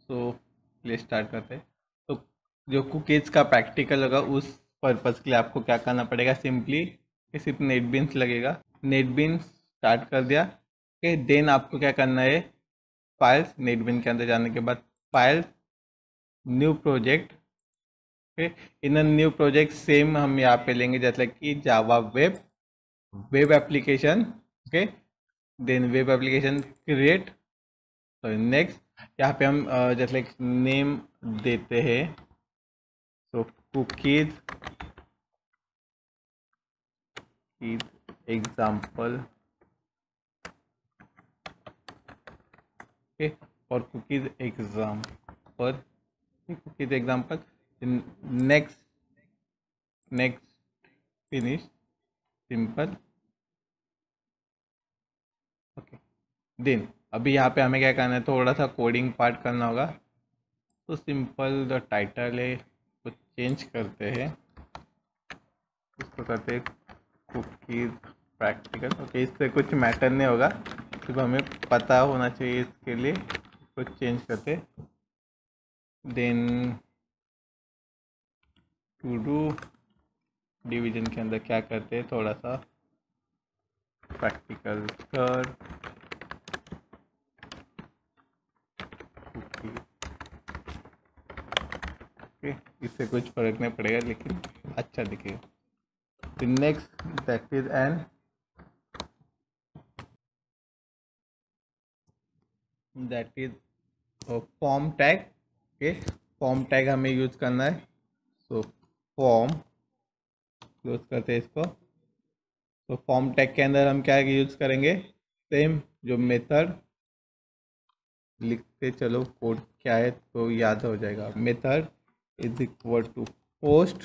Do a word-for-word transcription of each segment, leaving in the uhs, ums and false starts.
तो चलिए स्टार्ट करते हैं। तो जो कुकीज़ का प्रैक्टिकल होगा उस पर्पज़ के लिए आपको क्या करना पड़ेगा, सिंपली कि सिर्फ नेट बीन्स लगेगा। नेट बीन्स स्टार्ट कर दिया, ओके। देन आपको क्या करना है, फाइल्स, नेट बीन के अंदर जाने के बाद files, new project, okay. In new project same हम यहाँ पे लेंगे जैसे कि Java web, web application, okay. Then web application create, तो नेक्स्ट यहाँ पे हम अ, जैसे नेम देते हैं, तो कुकीज एग्जाम्पल, ओके। और cookies example, cookies example, next next finish, simple, okay. Then अभी यहाँ पे हमें क्या करना है, थोड़ा सा कोडिंग पार्ट करना होगा। तो सिंपल जो टाइटल है कुछ चेंज करते हैं, उसको करते हैं कुकीज प्रैक्टिकल, ओके। इससे कुछ मैटर नहीं होगा, सिर्फ हमें पता होना चाहिए, इसके लिए कुछ चेंज करते। देन टू डू डिवीजन के अंदर क्या करते हैं, थोड़ा सा प्रैक्टिकल कर कुकी, ओके। इससे कुछ फर्क नहीं पड़ेगा लेकिन अच्छा दिखेगा। Next that is an that is form tag, okay. Form tag हमें यूज करना है, तो फॉर्म यूज करते हैं इसको। तो फॉर्म टैग के अंदर हम क्या यूज करेंगे, सेम जो मेथड लिखते चलो, कोड क्या है तो याद हो जाएगा। Method is equal to post,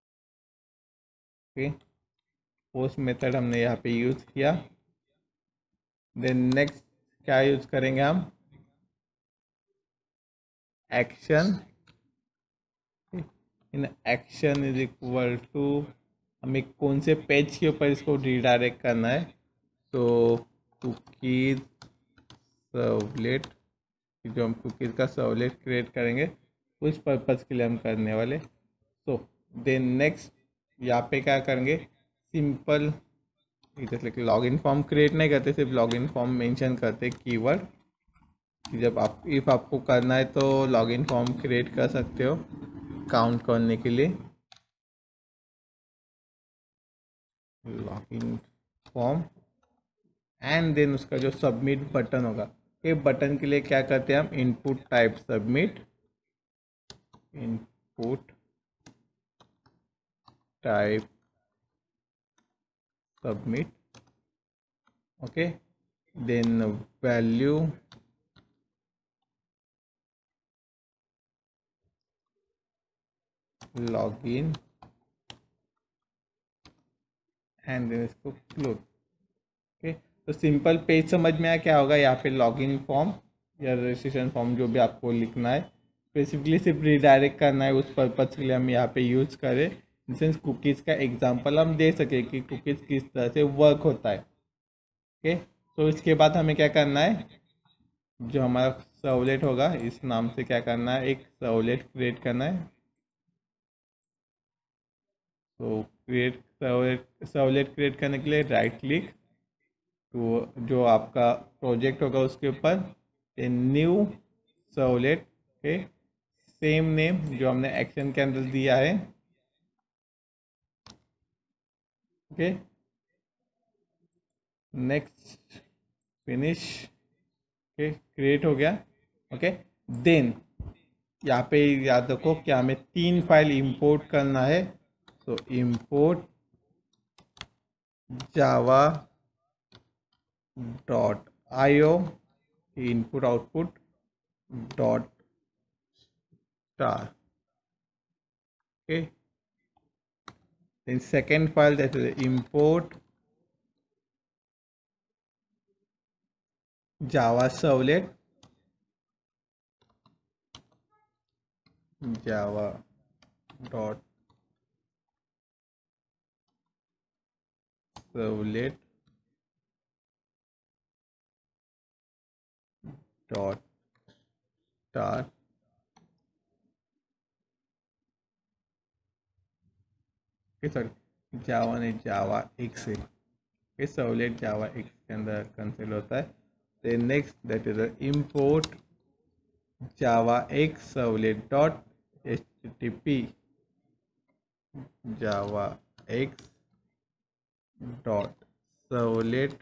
okay. Post method हमने यहाँ पे यूज किया। देन नेक्स्ट क्या यूज करेंगे हम, action, in action is equal to हमें कौन से पेज के ऊपर इसको रिडायरेक्ट करना है, तो कुकीज सर्वलेट, जो हम कुकीज़ का सर्वलेट क्रिएट करेंगे उस पर्पज़ के लिए हम करने वाले। सो देन नेक्स्ट यहाँ पे क्या करेंगे, सिंपल जैसे लॉग इन फॉर्म क्रिएट नहीं करते, सिर्फ लॉग इन फॉर्म मेंशन करते कीवर्ड, जब आप इफ़ आपको करना है तो लॉग इन फॉर्म क्रिएट कर सकते हो काउंट करने के लिए। Log in form and then उसका जो सबमिट बटन होगा, ये बटन के लिए क्या करते हैं हम, input type submit, input type submit, okay. Then value login and then इसको क्लोज, ओके। तो सिंपल पेज समझ में आया क्या होगा, यहाँ पे लॉगिन फॉर्म या रजिस्ट्रेशन फॉर्म जो भी आपको लिखना है, स्पेसिफिकली सिर्फ रिडायरेक्ट करना है, उस पर्पज़ के लिए हम यहाँ पे यूज़ करें। इन सेंस कुकीज़ का एग्जांपल हम दे सकें कि कुकीज़ किस तरह से वर्क होता है, ओके। तो इसके बाद हमें क्या करना है, जो हमारा सर्वलेट होगा इस नाम से क्या करना है, एक सर्वलेट क्रिएट करना है। तो क्रिएट सर्वलेट सर्वलेट क्रिएट करने के लिए राइट क्लिक, तो जो आपका प्रोजेक्ट होगा उसके ऊपर new servlet, okay. Same name जो हमने एक्शन के अंदर दिया है, okay. Next finish, okay, create हो गया, ओके। देन यहाँ पे याद रखो कि हमें तीन फाइल इंपोर्ट करना है, तो import Java dot I O input output dot star, okay. then second file that is import java servlet, java dot servlet dot star, sorry Java नहीं जावा एक से ये सर्वलेट जावा एक्स के अंदर कंसिडर होता है। Then next that is import Java X servlet dot H T P Java X dot servlet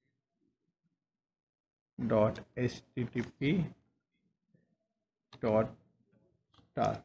dot H T T P dot star.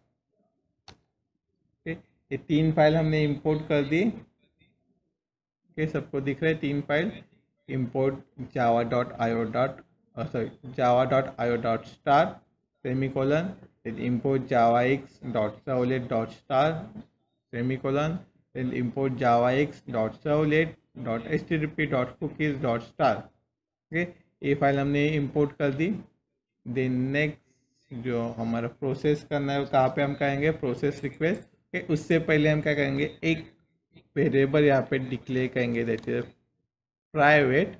ये तीन फाइल हमने इंपोर्ट कर दी। ओके, सबको दिख रहा है तीन file. Import Java dot I O dot sorry Java dot I O dot star semicolon, then import javax dot servlet dot star semicolon, then import javax dot servlet dot http dot cookies dot star। Okay, ये file हमने import कर दी। Then next जो हमारा process करना है वो कहाँ पे हम करेंगे, प्रोसेस रिक्वेस्ट के उससे पहले हम क्या करेंगे, एक वेरिएबल यहाँ पे डिक्लेयर करेंगे that is private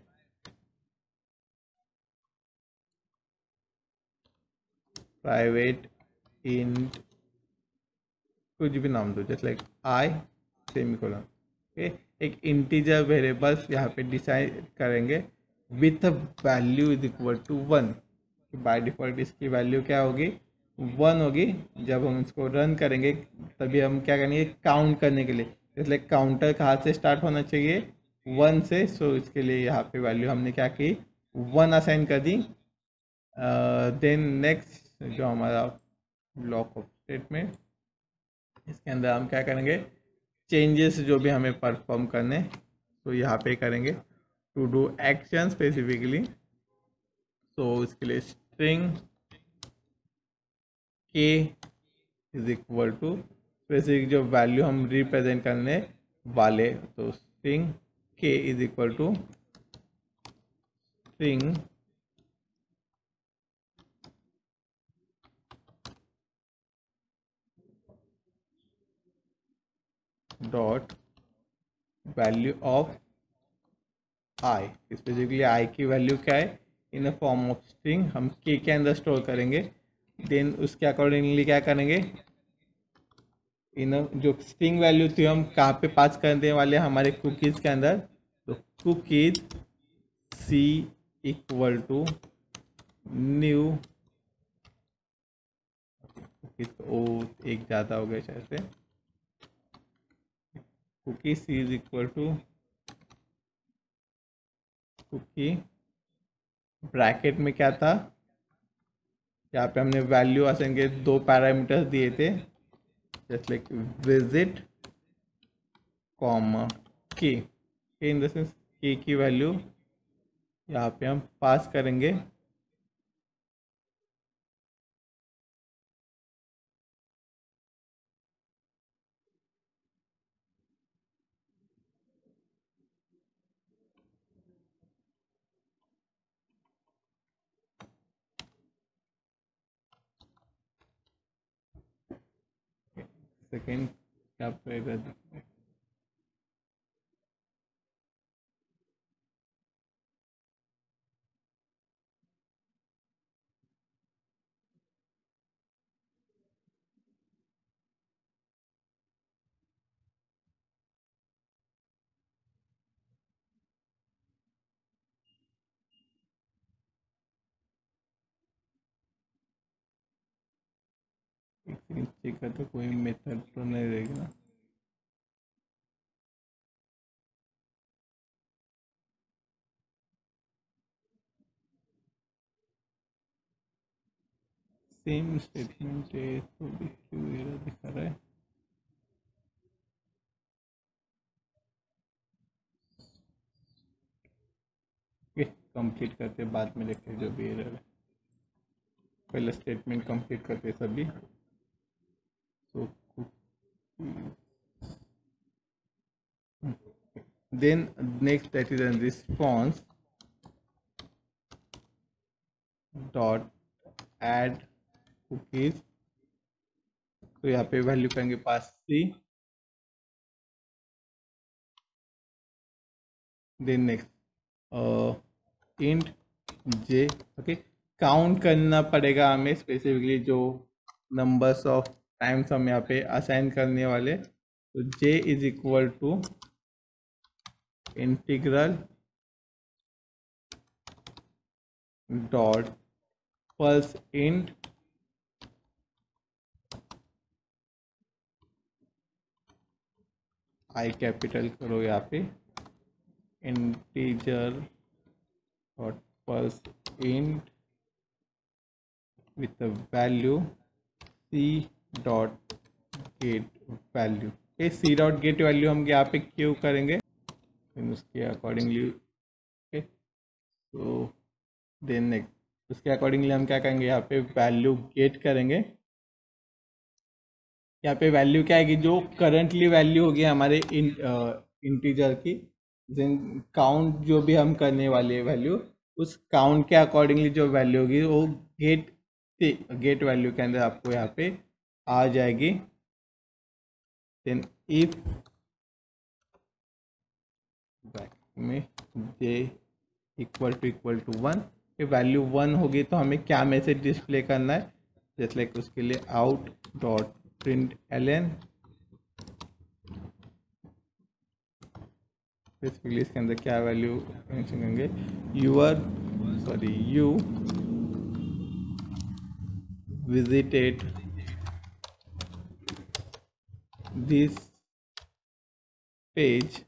private int कुछ भी नाम दो, just like I semicolon. Okay, एक इंटीजर वेरिएबल्स यहाँ पे डिसाइड करेंगे with value is equal to one. By default इसकी वैल्यू क्या होगी, वन होगी। जब हम इसको रन करेंगे तभी हम क्या करेंगे, काउंट करने के लिए, इसलिए काउंटर कहाँ से स्टार्ट होना चाहिए, वन से। सो so, इसके लिए यहाँ पे वैल्यू हमने क्या की, वन असाइन कर दी। देन uh, नेक्स्ट जो हमारा ब्लॉक ऑफ स्टेटमेंट, इसके अंदर हम क्या करेंगे, चेंजेस जो भी हमें परफॉर्म करने तो यहाँ पे करेंगे टू डू एक्शन स्पेसिफिकली। तो इसके लिए string K is equal to specific जो वैल्यू हम रिप्रेजेंट करने वाले, तो string K is equal to string dot value of I. Specifically I की वैल्यू क्या है, in a form of string हम के के अंदर स्टोर करेंगे। देन उसके अकॉर्डिंगली क्या करेंगे, इन जो स्ट्रिंग वैल्यू थी हम कहाँ पे पास करने वाले, हमारे कुकीज़ के अंदर। तो cookies C equal to new, ओ एक ज़्यादा हो गया शायद से, cookie C is equal to cookie bracket में क्या था, यहाँ पे हमने वैल्यू असाइन के दो पैरामीटर्स दिए थे, जस्ट लाइक विजिट कॉमा की इन द सेंस की की वैल्यू यहाँ पे हम पास करेंगे। सेकेंड क्या पड़ेगा, चेक करते कोई मेथड तो नहीं रहेगी ना। सेम स्टेटमेंट है तो भी क्यों एरर दिखा रहा है। कंप्लीट करते बाद में देखते जो भी एरर है, पहले स्टेटमेंट कंप्लीट करते सभी। तो then next that is an response dot add cookies. तो यहाँ पे वैल्यू करेंगे pass C. Then next int J. Okay, count करना पड़ेगा हमें स्पेसिफिकली जो नंबर्स ऑफ टाइम्स हम यहाँ पे असाइन करने वाले, तो j is equal to integer dot parse int I capital करो यहाँ पे integer dot parse int with value C dot get value. ये सी डॉट गेट वैल्यू हम यहाँ पे क्यों करेंगे, फिर उसके अकॉर्डिंगली ओके। तो देन उसके अकॉर्डिंगली हम क्या करेंगे, यहाँ पे वैल्यू गेट करेंगे। यहाँ पे वैल्यू क्या आएगी, जो करंटली वैल्यू होगी हमारे इन इंटीजर की, देन काउंट जो भी हम करने वाले वैल्यू, उस काउंट के अकॉर्डिंगली जो वैल्यू होगी वो गेट गेट वैल्यू के अंदर आपको यहाँ पे आ जाएगी। देन इफ में J equal to equal to one, ये वैल्यू वन होगी तो हमें क्या मैसेज डिस्प्ले करना है, जैसे लाइक उसके लिए out dot print L N, basically इसके अंदर क्या वैल्यू मेंशन करेंगे, your sorry you visited this page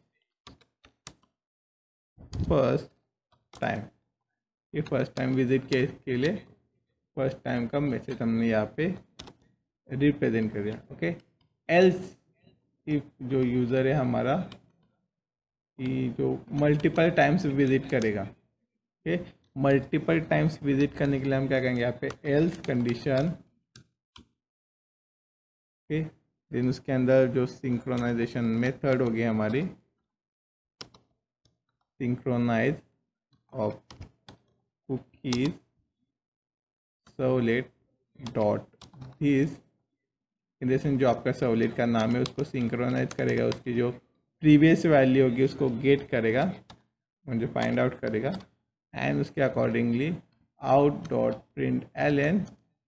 first time. ये फर्स्ट टाइम विजिट के के लिए फर्स्ट टाइम का मैसेज हमने यहाँ पे रिप्रेजेंट कर दिया। ओके, एल्स इफ जो यूज़र है हमारा कि जो मल्टीपल टाइम्स विजिट करेगा, ओके, मल्टीपल टाइम्स विजिट करने के लिए हम क्या करेंगे, यहाँ पे एल्स कंडीशन, ओके, देन उसके अंदर जो सिंक्रोनाइजेशन मेथड होगी हमारी, synchronize of cookies servlet dot this, जैसे जो आपका सर्वलेट का नाम है उसको सिंक्रोनाइज करेगा, उसकी जो प्रीवियस वैल्यू होगी उसको गेट करेगा, मुझे फाइंड आउट करेगा, एंड उसके accordingly out dot print L N,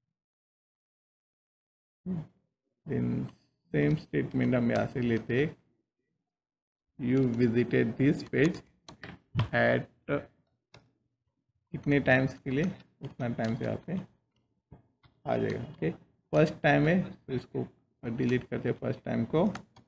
then same statement हम यहाँ से लेते, you visited this page at कितने टाइम्स के लिए, उतना टाइम से यहाँ पे आ जाएगा। ओके, फर्स्ट टाइम है तो इसको डिलीट करते हैं, फर्स्ट टाइम को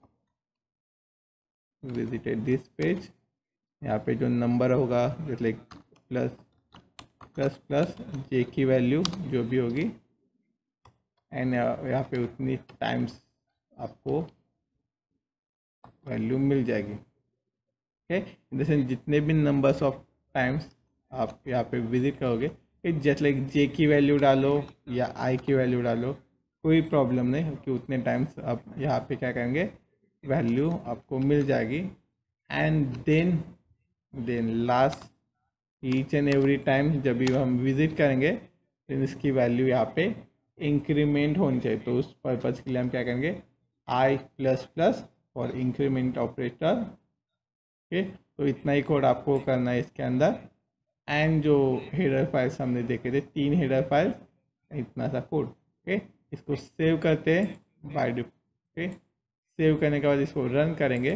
विजिटेड दिस पेज, यहाँ पे जो नंबर होगा जैसे like plus plus plus J की वैल्यू जो भी होगी, एंड यहाँ पे उतनी टाइम्स आपको वैल्यू मिल जाएगी। ओके, इन द सेंस जितने भी नंबर्स ऑफ टाइम्स आप यहाँ पे विजिट करोगे, जैसे लाइक जे की वैल्यू डालो या आई की वैल्यू डालो, कोई प्रॉब्लम नहीं, क्योंकि उतने टाइम्स आप यहाँ पे क्या करेंगे वैल्यू आपको मिल जाएगी। And then then last each and every time जब भी हम विजिट करेंगे देन इसकी वैल्यू यहाँ पे इंक्रीमेंट होनी चाहिए, तो उस पर्पज़ के लिए हम क्या करेंगे आई प्लस प्लस और इंक्रीमेंट ऑपरेटर। ओके, तो इतना ही कोड आपको करना है इसके अंदर। एंड जो हेडर फाइल्स हमने देखे थे, तीन हेडर फाइल्स, इतना सा कोड। ओके, इसको सेव करते हैं बाय डिफॉल्ट। ओके, सेव करने के बाद इसको रन करेंगे,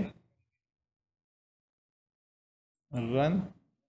रन,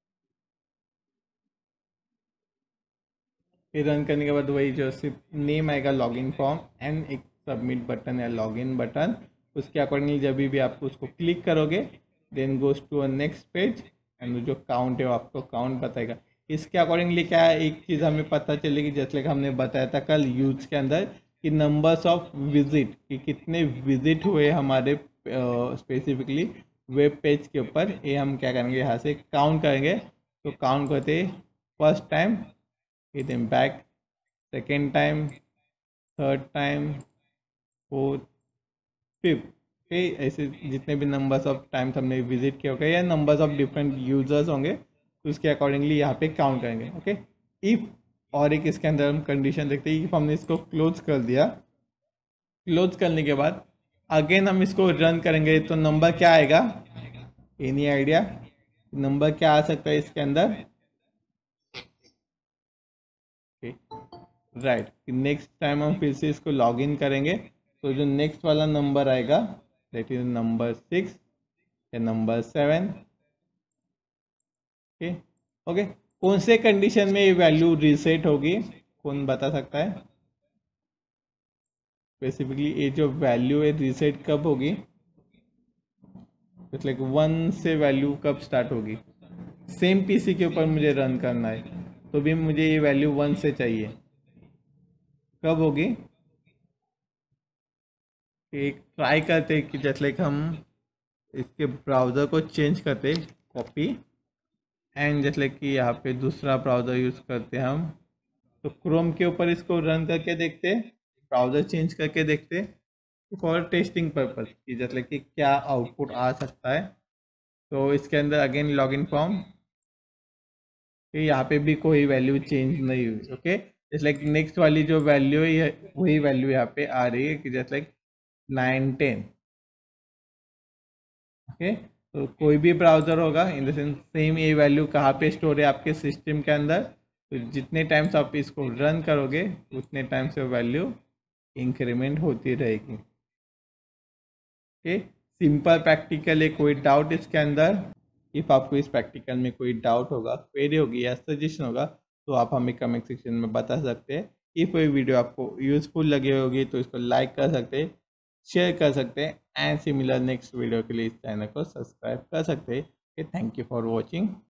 फिर रन करने के बाद वही जो सिर्फ नेम आएगा लॉगिन फॉर्म एंड एक सबमिट बटन या लॉगिन बटन, उसके अकॉर्डिंगली जब भी आप उसको क्लिक करोगे then goes to a next page, and जो काउंट है वो आपको काउंट बताएगा। इसके अकॉर्डिंगली क्या है, एक चीज़ हमें पता चलेगी, जैसे कि हमने बताया था कल यूज के अंदर कि नंबर्स ऑफ विजिट, कि कितने विजिट हुए हमारे स्पेसिफिकली वेब पेज के ऊपर, ये हम क्या करेंगे यहाँ से काउंट करेंगे। तो काउंट करते first time, then back, second time, third time, fourth, fifth, okay, ऐसे जितने भी नंबर्स ऑफ टाइम्स हमने विजिट किया होगा या नंबर्स ऑफ डिफरेंट यूजर्स होंगे तो उसके अकॉर्डिंगली यहाँ पे काउंट करेंगे। ओके, इफ और एक इसके अंदर हम कंडीशन देखते हैं, इफ हमने इसको क्लोज कर दिया, क्लोज करने के बाद अगेन हम इसको रन करेंगे तो नंबर क्या आएगा, एनी आइडिया नंबर क्या आ सकता है इसके अंदर, राइट। नेक्स्ट टाइम हम फिर से इसको लॉगिन करेंगे तो जो नेक्स्ट वाला नंबर आएगा दैट इज नंबर सिक्स या नंबर सेवन। ओके ओके, कौन से कंडीशन में ये वैल्यू रीसेट होगी, कौन बता सकता है? स्पेसिफिकली ये जो वैल्यू है रीसेट कब होगी? इट्स लाइक वन से वैल्यू कब स्टार्ट होगी? सेम पीसी के ऊपर मुझे रन करना है तो भी मुझे ये वैल्यू वन से चाहिए, कब होगी? एक ट्राई करते कि जैसे लाइक हम इसके ब्राउज़र को चेंज करते, कॉपी एंड जैसे लाइक कि यहाँ पे दूसरा ब्राउज़र यूज़ करते हम, तो क्रोम के ऊपर इसको रन करके देखते, ब्राउज़र चेंज करके देखते फॉर टेस्टिंग पर्पस कि जैसे लाइक कि क्या आउटपुट आ सकता है। तो इसके अंदर अगेन लॉगिन फॉर्म, यहाँ पे भी कोई वैल्यू चेंज नहीं हुई। ओके, जैसे लाइक नेक्स्ट वाली जो वैल्यू है वही वैल्यू यहाँ पे आ रही है कि जैसे लाइक नाइन टेन। ओके, तो कोई भी ब्राउज़र होगा इन द सेंस सेम ये वैल्यू कहाँ पे स्टोर है आपके सिस्टम के अंदर, तो जितने टाइम्स आप इसको रन करोगे उतने टाइम से वैल्यू इंक्रीमेंट होती रहेगी। ओके, सिंपल प्रैक्टिकल है, कोई डाउट इसके अंदर? इफ़ आपको इस प्रैक्टिकल में कोई डाउट होगा, क्वेरी होगी या सजेशन होगा तो आप हमें कमेंट सेक्शन में बता सकते हैं। इफ़ कोई वीडियो आपको यूज़फुल लगी होगी तो इसको लाइक कर सकते हैं, शेयर कर सकते हैं एंड सिमिलर नेक्स्ट वीडियो के लिए इस चैनल को सब्सक्राइब कर सकते हैं। Thank you for watching.